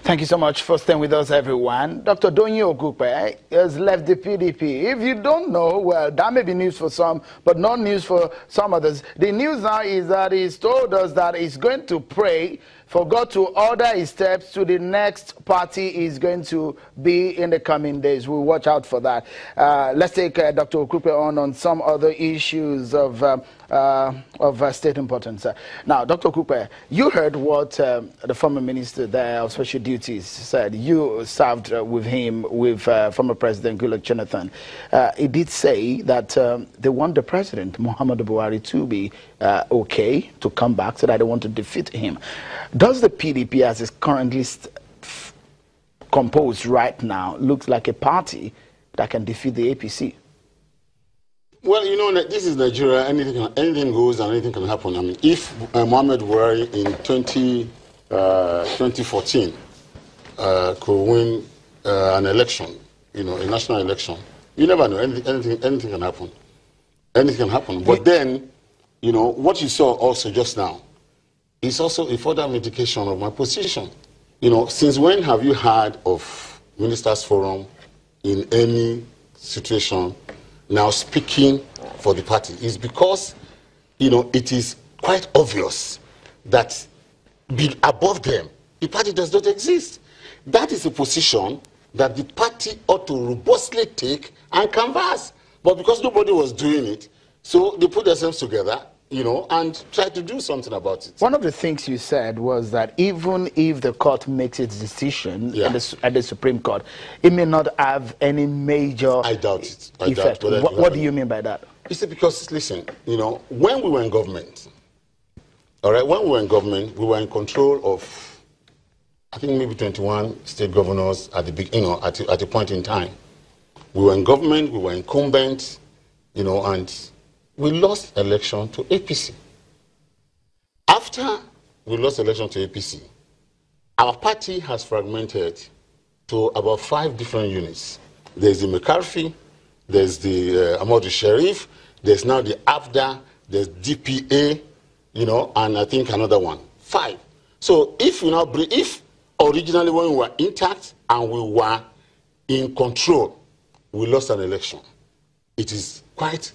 Thank you so much for staying with us, everyone. Dr. Donye Okupe has left the PDP. If you don't know, well, that may be news for some, but not news for some others. The news now is that he's told us that he's going to pray for God to order his steps to the next party is going to be in the coming days. We'll watch out for that. Let's take Dr. Okupe on some other issues of state importance. Now, Dr. Okupe, you heard what the former minister there of special duties said. You served with him, with former President Goodluck Jonathan. He did say that they want the president, Muhammadu Buhari, to be okay to come back, so that they want to defeat him. Does the PDP, as is currently composed right now, looks like a party that can defeat the APC? Well, you know, this is Nigeria. Anything goes and anything can happen. I mean, if Muhammad Buhari in 2014 could win an election, you know, a national election, you never know. Anything can happen. Anything can happen. But then, you know, what you saw also just now is also a further indication of my position. You know, since when have you heard of Ministers' Forum in any situation now speaking for the party? It's because, you know, it is quite obvious that above them, the party does not exist. That is a position that the party ought to robustly take and canvass. But because nobody was doing it, so they put themselves together, you know, and try to do something about it. One of the things you said was that even if the court makes its decision at the Supreme Court, it may not have any major effect. What do you mean by that? You see, because, listen, you know, when we were in government, all right, when we were in government, we were in control of, I think, maybe 21 state governors at the big, you know, at a point in time. We were in government, we were incumbent, you know, and we lost election to APC. After we lost election to APC, our party has fragmented to about 5 different units. There's the McCarthy, there's the Ahmadu Sharif, there's now the AFDA, there's DPA, you know, and I think another one. 5. So if originally when we were intact and we were in control, we lost an election, it is quite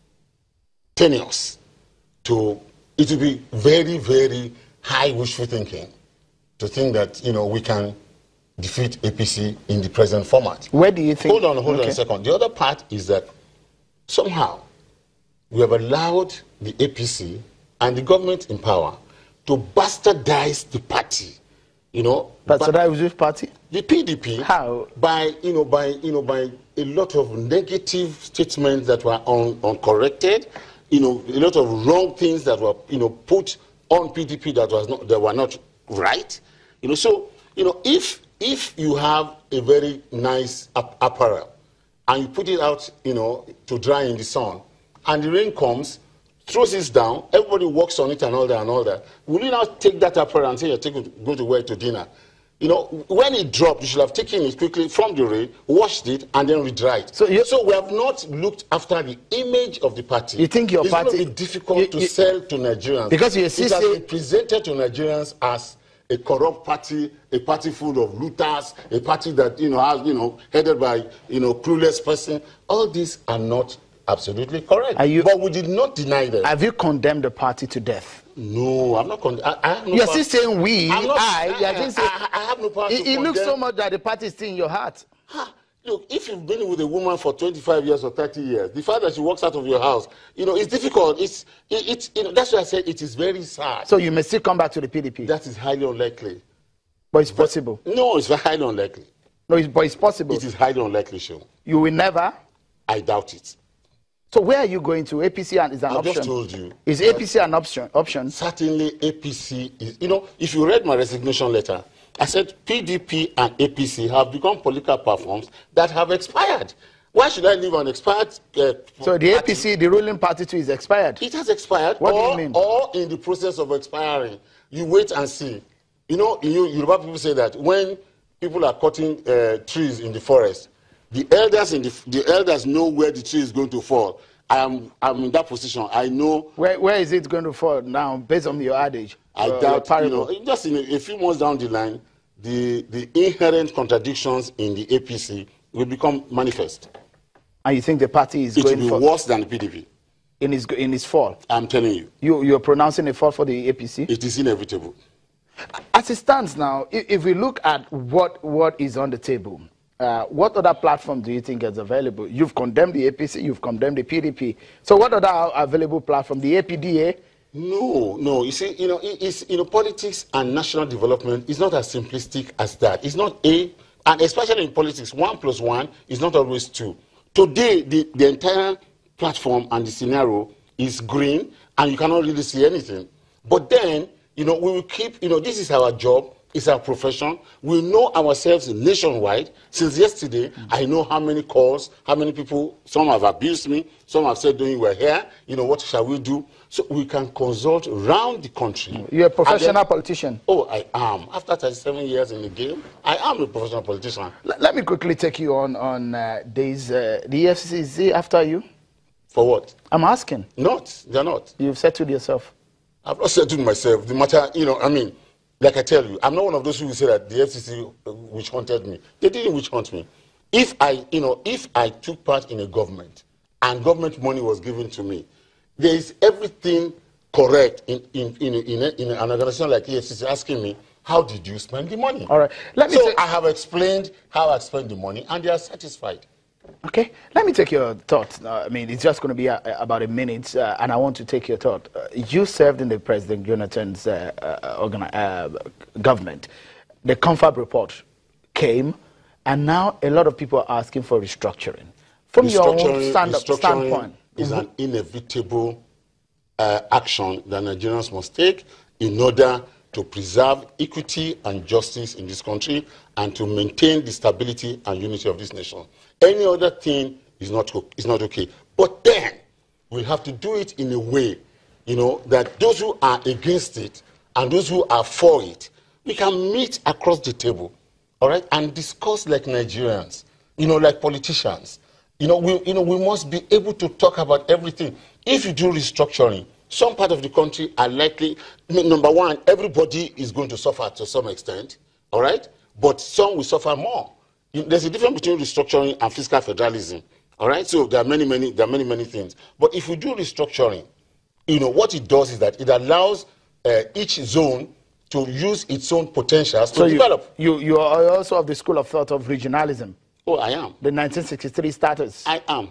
tenuous it will be very, very high wishful thinking to think that, you know, we can defeat APC in the present format. Where do you think? Hold on a second. The other part is that somehow we have allowed the APC and the government in power to bastardize the party. You know, bastardize which party? The PDP. How? By a lot of negative statements that were uncorrected. You know, a lot of wrong things that were, you know, put on PDP that were not right. You know, so, you know, if you have a very nice apparel and you put it out, you know, to dry in the sun, and the rain comes, throws it down, everybody walks on it and all that, will you now take that apparel and say you're go to wear it to dinner? You know, when it dropped, you should have taken it quickly from the rain, washed it, and then re-dried. So we have not looked after the image of the party. You think your party... It's going to be difficult to sell to Nigerians. Because it has been presented to Nigerians as a corrupt party, a party full of looters, a party that, you know, has, you know, headed by, you know, clueless person. All these are not absolutely correct. But we did not deny them. Have you condemned the party to death? No, I'm not condemning. You're still saying we. I have no power to condemn. It looks so much that the party is still in your heart. Look, if you've been with a woman for 25 years or 30 years, the fact that she walks out of your house, you know, it's difficult. It's you know, that's why I said it is very sad. So you may still come back to the PDP? That is highly unlikely. But it's possible? No, it's very highly unlikely. No, but it's possible? It is highly unlikely, Sean. You will never? I doubt it. So where are you going to? APC is an option? I just told you. Is APC an option? Certainly APC is. You know, if you read my resignation letter, I said PDP and APC have become political platforms that have expired. Why should I leave an expired So the APC, the ruling party too, is expired? It has expired. What do you mean? Or in the process of expiring. You wait and see. You know, Yoruba people say that when people are cutting trees in the forest, the elders know where the tree is going to fall. I'm in that position. I know. Where is it going to fall now, based on your adage? I doubt, you know, just in a few months down the line, the inherent contradictions in the APC will become manifest. And you think the party is It going will be worse than the PDP. in its fall? I'm telling you. You're pronouncing a fall for the APC? It is inevitable. As it stands now, if we look at what is on the table, what other platform do you think is available? You've condemned the APC, you've condemned the PDP. So what other available platform? The APDA? No. You see, politics and national development is not as simplistic as that. It's not and especially in politics, 1 + 1 is not always 2. Today, the entire platform and the scenario is green, and you cannot really see anything. But then, we will keep, this is our job, it's our profession. We know ourselves nationwide. Since yesterday, I know how many calls, how many people, some have abused me, some have said, "Don't you were here, what shall we do?" So we can consult around the country. You're a professional politician. Oh, I am. After 37 years in the game, I am a professional politician. Let me quickly take you on days. The EFCC is after you? For what? I'm asking. They're not. You've settled yourself. I've not settled myself. The matter, like I tell you, I'm not one of those who say that the FCC witch hunted me. They didn't witch hunt me. If I took part in a government and government money was given to me, there is everything correct in an organization like EFCC asking me, how did you spend the money? All right. I have explained how I spent the money, and they are satisfied. Okay. Let me take your thoughts. It's just going to be about a minute, and I want to take your thought. You served in the President Jonathan's government. The Confab report came, and now a lot of people are asking for restructuring. From your own standpoint, is an inevitable action that Nigerians must take in order to preserve equity and justice in this country and to maintain the stability and unity of this nation. Any other thing is not okay. But then we have to do it in a way, that those who are against it and those who are for it, we can meet across the table, all right, and discuss like Nigerians, like politicians. We must be able to talk about everything. If you do restructuring, some part of the country are likely, number one, everybody is going to suffer to some extent, all right? But some will suffer more. There's a difference between restructuring and fiscal federalism, all right? So there are many things. But if we do restructuring, what it does is that it allows each zone to use its own potentials to develop. You are also of the school of thought of regionalism. Oh, I am. The 1963 status. I am.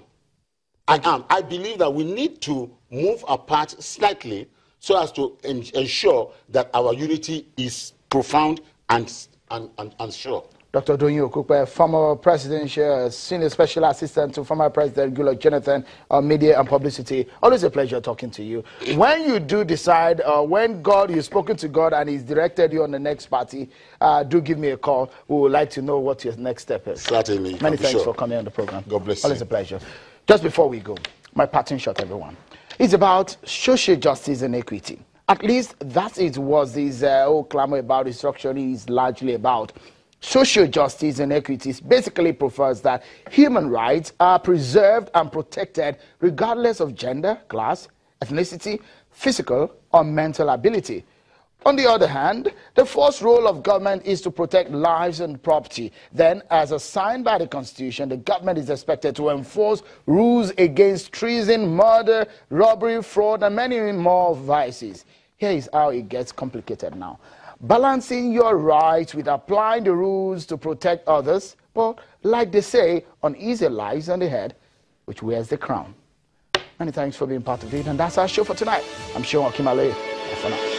I believe that we need to move apart slightly so as to ensure that our unity is profound and sure. Dr. Doyin Okupe, former presidential senior special assistant to former President Goodluck Jonathan on media and publicity. Always a pleasure talking to you. When you do decide, when you've spoken to God and He's directed you on the next party, do give me a call. We would like to know what your next step is. Certainly. Many thanks for coming on the program. God bless you. Always a pleasure. Just before we go, my parting shot, everyone. It's about social justice and equity. At least that is what this whole clamor about restructuring is largely about. Social justice and equity basically prefers that human rights are preserved and protected regardless of gender, class, ethnicity, physical or mental ability. On the other hand, the first role of government is to protect lives and property. Then, as assigned by the Constitution, the government is expected to enforce rules against treason, murder, robbery, fraud, and many more vices. Here is how it gets complicated now. Balancing your rights with applying the rules to protect others, but like they say, uneasy lies on the head, which wears the crown. Many thanks for being part of it, and that's our show for tonight. I'm Seun Okinmale. Bye for now.